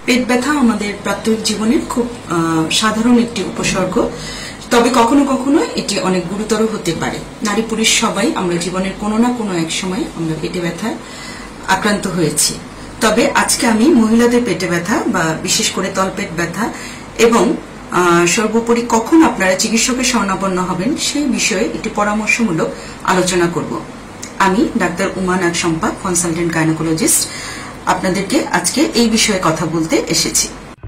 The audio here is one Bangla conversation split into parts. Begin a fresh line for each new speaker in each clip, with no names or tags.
পেট ব্যথা আমাদের প্রাত্যহিক জীবনের খুব সাধারণ একটি উপসর্গ, তবে কখনো কখনো এটি অনেক গুরুতর হতে পারে। নারী পুরুষ সবাই আমরা জীবনের কোনো না কোনো এক সময় আমরা পেটে ব্যথা আক্রান্ত হয়েছি। তবে আজকে আমি মহিলাদের পেটে ব্যথা বা বিশেষ করে তলপেট ব্যথা এবং সর্বোপরি কখন আপনারা চিকিৎসকের শরণাপন্ন হবেন সেই বিষয়ে একটি পরামর্শমূলক আলোচনা করব। আমি doctor Uma Nag Shampa, consultant gynaecologist, আপনাদেরকে আজকে এই বিষয়ে কথা বলতে এসেছি।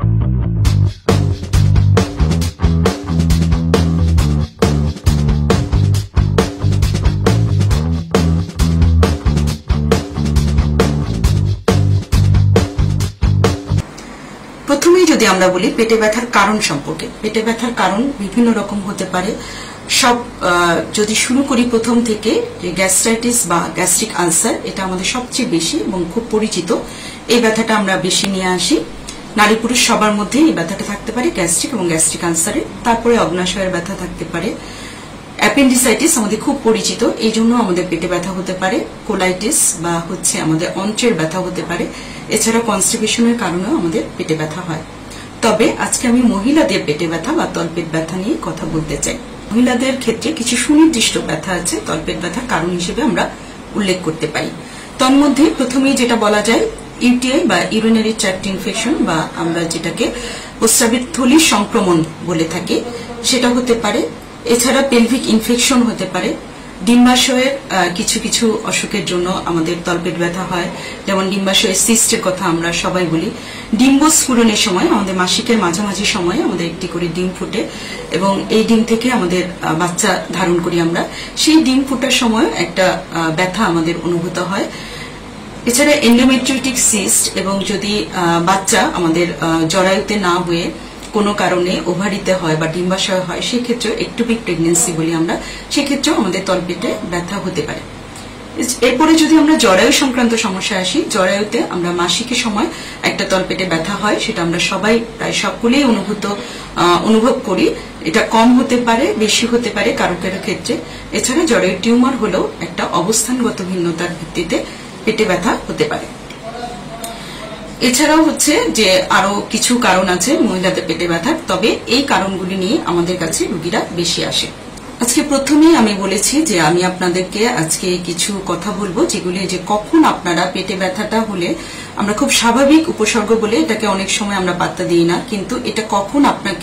প্রথমেই যদি আমরা বলি পেটে ব্যথার কারণ সম্পর্কে, পেটে ব্যথার কারণ বিভিন্ন রকম হতে পারে। সব যদি শুরু করি প্রথম থেকে, যে গ্যাস্ট্রাইটিস বা গ্যাস্ট্রিক আলসার, এটা আমাদের সবচেয়ে বেশি এবং খুব পরিচিত। এই ব্যথাটা আমরা বেশি নিয়ে আসি। নারী পুরুষ সবার মধ্যে এই ব্যথাটা থাকতে পারে, গ্যাস্ট্রিক এবং গ্যাস্ট্রিক আলসারে। তারপরে অগ্নাশয়ের ব্যথা থাকতে পারে। অ্যাপেন্ডিসাইটিস আমাদের খুব পরিচিত, এই জন্য আমাদের পেটে ব্যথা হতে পারে। কোলাইটিস বা আমাদের অন্ত্রের ব্যথা হতে পারে। এছাড়া কনস্টিপেশনের কারণেও আমাদের পেটে ব্যথা হয়। তবে আজকে আমি মহিলাদের পেটে ব্যথা বা তলপেট ব্যথা নিয়ে কথা বলতে চাই। মহিলাদের ক্ষেত্রে কিছু সুনির্দিষ্ট ব্যথা আছে তলপেট ব্যথার কারণ হিসেবে আমরা উল্লেখ করতে পারি। তন্মধ্যে প্রথমেই যেটা বলা যায়, ইউটিআই বা ইউরিনারি ট্র্যাক্ট ইনফেকশন বা আমরা যেটাকে প্রস্রাবের থলির সংক্রমণ বলে থাকি, সেটা হতে পারে। এছাড়া পেলভিক ইনফেকশন হতে পারে। ডিম্বাশয়ের কিছু কিছু অসুখের জন্য আমাদের তলপেট ব্যথা হয়, যেমন ডিম্বাশয়ের সিস্টের কথা আমরা সবাই বলি। ডিম্বস্ফুরণের সময়, আমাদের মাসিকের মাঝামাঝি সময়ে আমাদের একটি করে ডিম ফুটে এবং এই ডিম থেকে আমাদের বাচ্চা ধারণ করি আমরা। সেই ডিম ফোটার সময় একটা ব্যথা আমাদের অনুভূত হয়। এছাড়া এন্ডোমেট্রিওটিক সিস্ট এবং যদি বাচ্চা আমাদের জরায়ুতে না হয়ে কোনো কারণে ওভারিতে হয় বা ডিম্বাশয় হয়, সেক্ষেত্রেও একটোপিক প্রেগনেন্সি বলি আমরা, সেক্ষেত্রেও আমাদের তলপেটে ব্যথা হতে পারে। এরপরে যদি আমরা জরায়ু সংক্রান্ত সমস্যায় আসি, জরায়ুতে আমরা মাসিকের সময় একটা তলপেটে ব্যথা হয়, সেটা আমরা সবাই প্রায় সকলেই অনুভব করি। এটা কম হতে পারে, বেশি হতে পারে কারো কারো ক্ষেত্রে। এছাড়া জরায়ু টিউমার হলেও একটা অবস্থানগত ভিন্নতার ভিত্তিতে পেটে ব্যথা হতে পারে। এছাড়াও যে আরো কিছু কারণ আছে মহিলাদের পেটে ব্যথার, তবে এই কারণগুলি নিয়ে আমাদের কাছে রোগীরা বেশি আসে। আজকে প্রথমেই আমি বলেছি যে আমি আপনাদেরকে আজকে কিছু কথা বলবো যেগুলি যে কখন আপনারা পেটে ব্যথাটা হলে আমরা খুব স্বাভাবিক উপসর্গ বলে এটাকে অনেক সময় আমরা পাত্তা দিই না, কিন্তু এটা কখন আপনাকে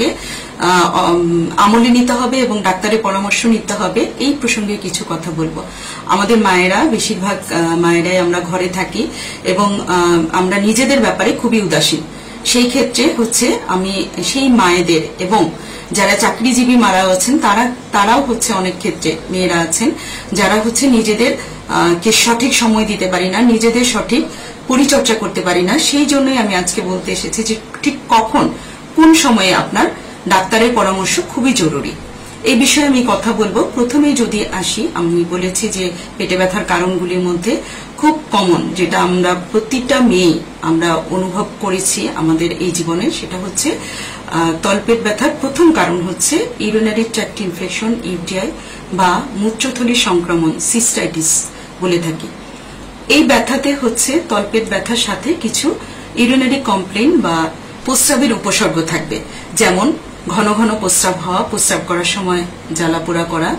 আমলে নিতে হবে এবং ডাক্তারের পরামর্শ নিতে হবে, এই প্রসঙ্গে কিছু কথা বলবো। আমাদের মায়েরা, বেশিরভাগ মায়েরাই আমরা ঘরে থাকি এবং আমরা নিজেদের ব্যাপারে খুবই উদাসীন। সেই ক্ষেত্রে আমি সেই মায়েদের এবং যারা চাকরিজীবী মারাও আছেন তারাও অনেক ক্ষেত্রে মেয়েরা আছেন যারা নিজেদের কে সঠিক সময় দিতে পারি না, নিজেদের সঠিক পরিচর্যা করতে পারি না। সেই জন্যই আমি আজকে বলতে এসেছি যে ঠিক কখন, কোন সময়ে আপনার ডাক্তারের পরামর্শ খুবই জরুরি, এই বিষয়ে আমি কথা বলবো। প্রথমেই যদি আসি, আমি বলেছি যে পেটে ব্যথার কারণগুলির মধ্যে খুব কমন, যেটা আমরা প্রতিটা মেয়ে আমরা অনুভব করেছি আমাদের এই জীবনে, সেটা তলপেট ব্যথার প্রথম কারণ ইউরিনারি ট্র্যাক্ট ইনফেকশন, ইউটিআই বা মূত্রথলির সংক্রমণ, সিস্টাইটিস বলে থাকি। এই ব্যথাতে তলপেট ব্যথার সাথে কিছু ইউরিনারি কমপ্লেইন বা প্রস্রাবের উপসর্গ থাকবে, যেমন ঘন ঘন প্রস্রাব হওয়া, প্রস্রাব করার সময় জ্বালাপোড়া করা,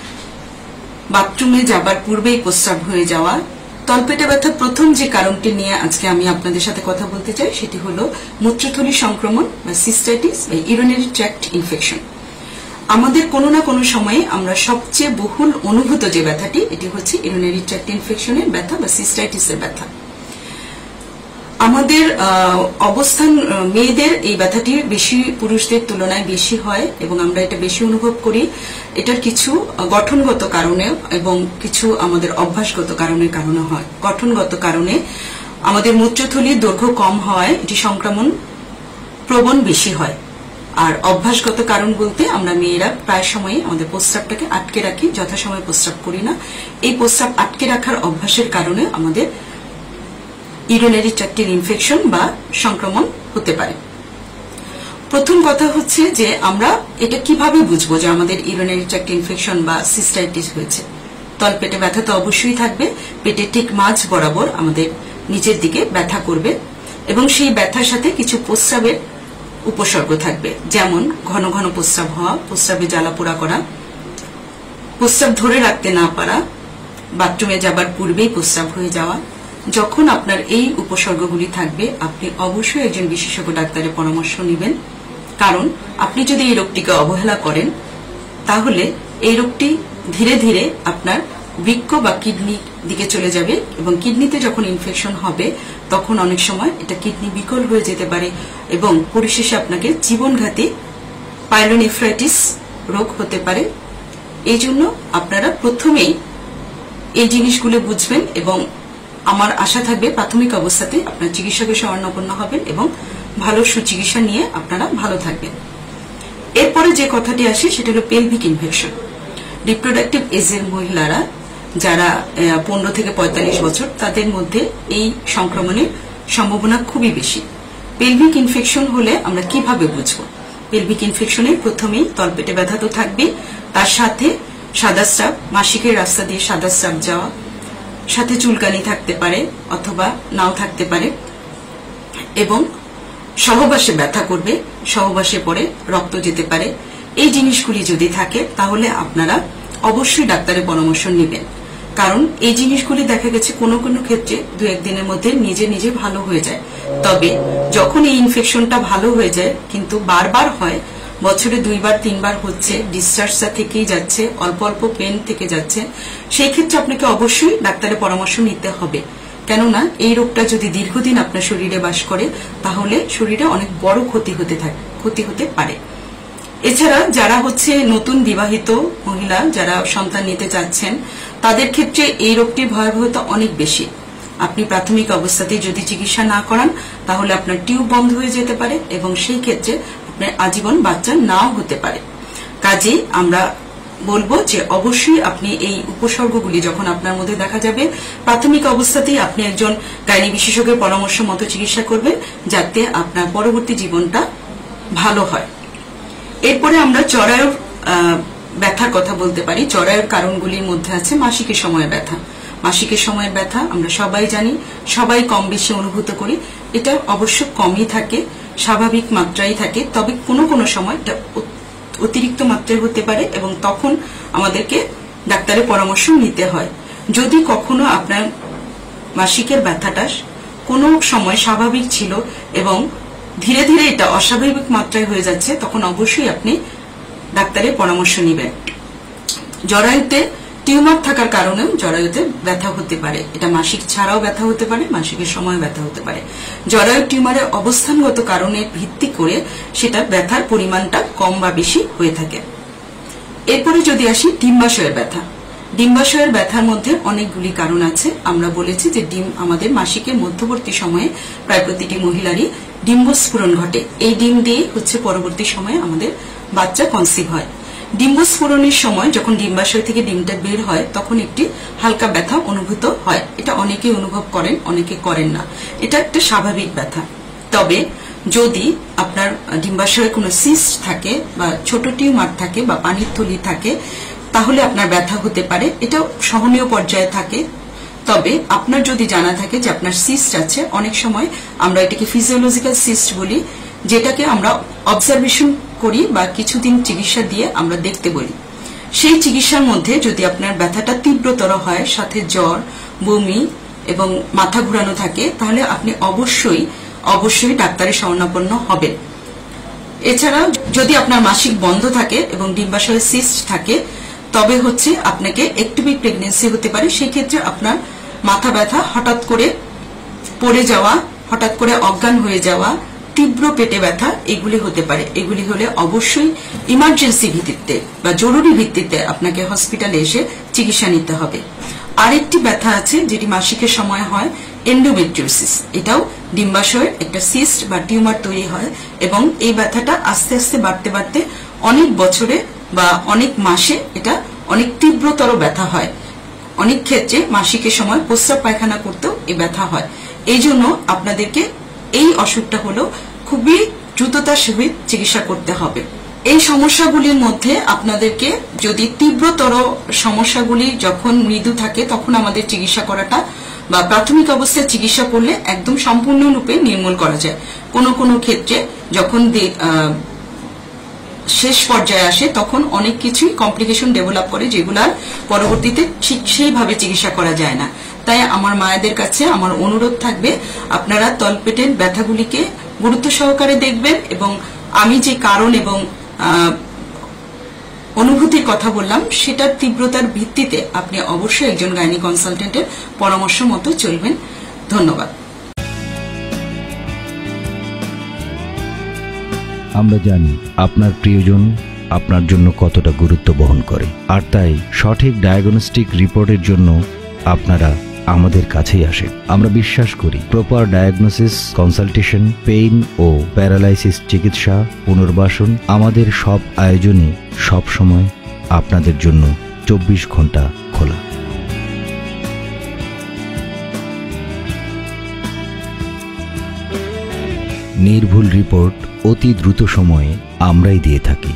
বাথরুমে যাবার পূর্বেই প্রস্রাব হয়ে যাওয়া। তলপেটে ব্যথার প্রথম যে কারণটি নিয়ে আজকে আমি আপনাদের সাথে কথা বলতে চাই, সেটি হলো মূত্রথলির সংক্রমণ বা সিস্টাইটিস বা ইউরিনারি ট্র্যাক্ট ইনফেকশন। আমাদের কোনো না কোনো সময়ে আমরা সবচেয়ে বহুল অনুভূত যে ব্যথাটি, এটি ইউরিনারি ট্র্যাক্ট ইনফেকশনের ব্যথা বা সিস্টাইটিসের ব্যথা। আমাদের অবস্থান, মেয়েদের এই ব্যথাটি বেশি পুরুষদের তুলনায় বেশি হয় এবং আমরা এটা বেশি অনুভব করি। এটার কিছু গঠনগত কারণে এবং কিছু আমাদের অভ্যাসগত কারণে হয়। গঠনগত কারণে আমাদের মূত্রথলির দৈর্ঘ্য কম হওয়ায় এটি সংক্রমণ প্রবণ বেশি হয়। আর অভ্যাসগত কারণ বলতে আমরা মেয়েরা প্রায় সময় আমাদের প্রস্রাবটাকে আটকে রাখি, যথাসময়ে প্রস্রাব করি না। এই প্রস্রাব আটকে রাখার অভ্যাসের কারণে আমাদের ইউরিনারি ট্র্যাক্টের ইনফেকশন বা সংক্রমণ হতে পারে। প্রথম কথা যে আমরা এটা কিভাবে বুঝবো যে আমাদের ইউরিনারি ট্র্যাক্ট ইনফেকশন বা সিস্টাইটিস হয়েছে। তলপেটে ব্যথা তো অবশ্যই থাকবে, পেটের ঠিক মাঝ বরাবর আমাদের নিচের দিকে ব্যথা করবে। এবং সেই ব্যথার সাথে কিছু প্রস্রাবের উপসর্গ থাকবে, যেমন ঘন ঘন প্রস্রাব হওয়া, প্রস্রাবে জ্বালাপোড়া করা, প্রস্রাব ধরে রাখতে না পারা, বাথরুমে যাবার পূর্বেই প্রস্রাব হয়ে যাওয়া। যখন আপনার এই উপসর্গগুলি থাকবে আপনি অবশ্যই একজন বিশেষজ্ঞ ডাক্তারের পরামর্শ নেবেন, কারণ আপনি যদি এই রোগটিকে অবহেলা করেন তাহলে এই রোগটি ধীরে ধীরে আপনার বৃক্ক বা কিডনির দিকে চলে যাবে এবং কিডনিতে যখন ইনফেকশন হবে তখন অনেক সময় এটা কিডনি বিকল হয়ে যেতে পারে এবং পরিশেষে আপনাকে জীবনঘাতী পাইলোনেফ্রাইটিস রোগ হতে পারে। এই জন্য আপনারা প্রথমেই এই জিনিসগুলো বুঝবেন এবং আমার আশা থাকবে প্রাথমিক অবস্থাতে আপনার চিকিৎসকের শরণাপন্ন হবেন এবং ভালো সুচিকিৎসা নিয়ে আপনারা ভালো থাকবেন। এরপরে যে কথাটি আসে সেটা হলো পেলভিক ইনফেকশন। রিপ্রোডাক্টিভ এজের মহিলারা যারা 15 থেকে 45 বছর তাদের মধ্যে এই সংক্রমণের সম্ভাবনা খুবই বেশি। পেলভিক ইনফেকশন হলে আমরা কিভাবে বুঝব? পেলভিক ইনফেকশনের প্রথমেই তলপেটে ব্যথা তো থাকবে, তার সাথে সাদা স্রাব, মাসিকের রাস্তা দিয়ে সাদা স্রাব যাওয়া, সাথে চুলকানি থাকতে পারে অথবা নাও থাকতে পারে এবং সহবাসে ব্যথা করবে, সহবাসে পরে রক্ত যেতে পারে। এই জিনিসগুলি যদি থাকে তাহলে আপনারা অবশ্যই ডাক্তারের পরামর্শ নেবেন, কারণ এই জিনিসগুলি দেখা গেছে কোনো কোনো ক্ষেত্রে 2-1 দিনের মধ্যে নিজে নিজে ভালো হয়ে যায়। তবে যখন এই ইনফেকশনটা ভালো হয়ে যায় কিন্তু বারবার হয়, বছরে 2-3 বার হচ্ছে, ডিসচার্জটা থেকেই যাচ্ছে, অল্প অল্প পেন থেকে যাচ্ছে, সেই ক্ষেত্রে আপনাকে অবশ্যই ডাক্তারের পরামর্শ নিতে হবে। কেননা এই রোগটা যদি দীর্ঘদিন আপনার শরীরে বাস করে তাহলে শরীরে অনেক বড় ক্ষতি হতে পারে। এছাড়া যারা নতুন বিবাহিত মহিলা যারা সন্তান নিতে চাচ্ছেন তাদের ক্ষেত্রে এই রোগটির ভয়াবহতা অনেক বেশি। আপনি প্রাথমিক অবস্থাতেই যদি চিকিৎসা না করান তাহলে আপনার টিউব বন্ধ হয়ে যেতে পারে এবং সেই ক্ষেত্রে আপনার আজীবন বাচ্চা নাও হতে পারে। কাজেই আমরা বলবো যে অবশ্যই আপনি এই উপসর্গগুলি যখন আপনার মধ্যে দেখা যাবে প্রাথমিক অবস্থাতেই আপনি একজন গাইনি বিশেষজ্ঞের পরামর্শ মতো চিকিৎসা করবেন, যাতে আপনার পরবর্তী জীবনটা ভালো হয়। এরপরে আমরা জরায়ুর ব্যথার কথা বলতে পারি। জরায়ুর কারণগুলির মধ্যে আছে মাসিকের সময় ব্যথা। মাসিকের সময় ব্যথা আমরা সবাই জানি, সবাই কম বেশি অনুভূত করি। এটা অবশ্য কমই থাকে, স্বাভাবিক মাত্রায় থাকে, তবে কোনো কোনো সময় এটা অতিরিক্ত মাত্রায় হতে পারে এবং তখন আমাদেরকে ডাক্তারের পরামর্শ নিতে হয়। যদি কখনো আপনার মাসিকের ব্যথাটা কোনো সময় স্বাভাবিক ছিল এবং ধীরে ধীরে এটা অস্বাভাবিক মাত্রায় হয়ে যাচ্ছে তখন অবশ্যই আপনি ডাক্তারের পরামর্শ নেবেন। জরায়ুতে টিউমার থাকার কারণেও জরায়ুতে ব্যথা হতে পারে। এটা মাসিক ছাড়াও ব্যথা হতে পারে, মাসিকের সময় ব্যথা হতে পারে। জরায়ু টিউমারের অবস্থানগত কারণে ভিত্তি করে সেটা ব্যথার পরিমাণটা কম বা বেশি হয়ে থাকে। এরপরে যদি আসি ডিম্বাশয়ের ব্যথা। ডিম্বাশয়ের ব্যথার মধ্যে অনেকগুলি কারণ আছে। আমরা বলেছি যে ডিম আমাদের মাসিকের মধ্যবর্তী সময়ে প্রায় প্রতিটি মহিলারই ডিম্বস্ফুরণ ঘটে। এই ডিম দিয়ে পরবর্তী সময়ে আমাদের বাচ্চা কনসিভ হয়। ডিম্বস্ফুরণের সময় যখন ডিম্বাশয় থেকে ডিমটা বের হয় তখন একটি হালকা ব্যথা অনুভূত হয়। এটা অনেকে অনুভব করেন, অনেকে করেন না। এটা একটা স্বাভাবিক ব্যথা। তবে যদি আপনার ডিম্বাশয়ে কোনো সিস্ট থাকে বা ছোট টিউমার থাকে বা পানির থলি থাকে তাহলে আপনার ব্যথা হতে পারে। এটা সহনীয় পর্যায়ে থাকে। তবে আপনার যদি জানা থাকে যে আপনার সিস্ট আছে, অনেক সময় আমরা এটাকে ফিজিওলজিক্যাল সিস্ট বলি, যেটাকে আমরা অবজারভেশন করি বা কিছুদিন চিকিৎসা দিয়ে আমরা দেখতে বলি। সেই চিকিৎসার মধ্যে যদি আপনার ব্যথাটা তীব্রতর হয়, সাথে জ্বর, বমি এবং মাথা ঘোরানো থাকে, তাহলে আপনি অবশ্যই ডাক্তারের শরণাপন্ন হবেন। এছাড়া যদি আপনার মাসিক বন্ধ থাকে এবং ডিম্বাশয়ে সিস্ট থাকে তবে আপনাকে একটিভিক প্রেগন্যান্সি হতে পারে। সেই ক্ষেত্রে আপনার মাথা ব্যথা, হঠাৎ করে পড়ে যাওয়া, হঠাৎ করে অজ্ঞান হয়ে যাওয়া, তীব্র পেটে ব্যথা এগুলি হতে পারে। এগুলি হলে অবশ্যই ইমার্জেন্সি ভিত্তিতে বা জরুরি ভিত্তিতে আপনাকে হসপিটালে এসে চিকিৎসা নিতে হবে। আরেকটি ব্যথা আছে যেটি মাসিকের সময় হয়, এন্ডোমেট্রিওসিস। এটাও ডিম্বাশয়ের একটা সিস্ট বা টিউমার তৈরি হয় এবং এই ব্যথাটা আস্তে আস্তে বাড়তে বাড়তে অনেক বছরে বা অনেক মাসে এটা অনেক তীব্রতর ব্যথা হয়। অনেক ক্ষেত্রে মাসিকের সময় প্রস্রাব পায়খানা করতেও এই ব্যথা হয়। এই জন্য আপনাদেরকে এই অসুখটা হলো খুবই দ্রুততার সহিত চিকিৎসা করতে হবে। এই সমস্যাগুলির মধ্যে আপনাদেরকে যদি তীব্রতর সমস্যাগুলি যখন মৃদু থাকে তখন আমাদের চিকিৎসা করাটা বা প্রাথমিক অবস্থায় চিকিৎসা করলে একদম সম্পূর্ণরূপে নির্মূল করা যায়। কোনো কোনো ক্ষেত্রে যখন শেষ পর্যায়ে আসে তখন অনেক কিছুই কমপ্লিকেশন ডেভেলপ করে, যেগুলার পরবর্তীতে ঠিক সেইভাবে চিকিৎসা করা যায় না। তাই আমার মায়েদের কাছে আমার অনুরোধ থাকবে, আপনারা তলপেটের ব্যথাগুলিকে গুরুত্ব সহকারে দেখবেন এবং আমি যে কারণ এবং অনুভূতির কথা বললাম সেটার তীব্রতার ভিত্তিতে আপনি অবশ্যই একজন গাইনি কনসালটেন্টের পরামর্শ মতো চলবেন। ধন্যবাদ।
আমরা জানি আপনার প্রিয়জন আপনার জন্য কতটা গুরুত্ব বহন করে, আর তাই সঠিক ডায়াগনস্টিক রিপোর্টের জন্য আপনারা আমাদের কাছেই আসেন। আমরা বিশ্বাস করি প্রপার ডায়াগনোসিস, কনসালটেশন, পেইন ও প্যারালাইসিস চিকিৎসা, পুনর্বাসন, আমাদের সব আয়োজনই সব সময় আপনাদের জন্য 24 ঘন্টা খোলা। নির্ভুল রিপোর্ট অতি দ্রুত সময়ে আমরাই দিয়ে থাকি।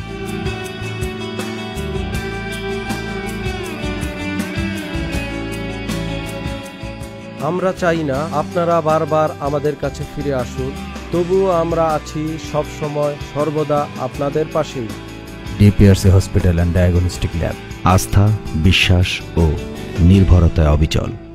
আমরা চাই না আপনারা বারবার আমাদের কাছে ফিরে আসুন, তবুও আমরা আছি সব সময় সর্বদা আপনাদের পাশেই।
DPRC hospital and diagnostic lab, আস্থা, বিশ্বাস ও নির্ভরতায় অবিচল।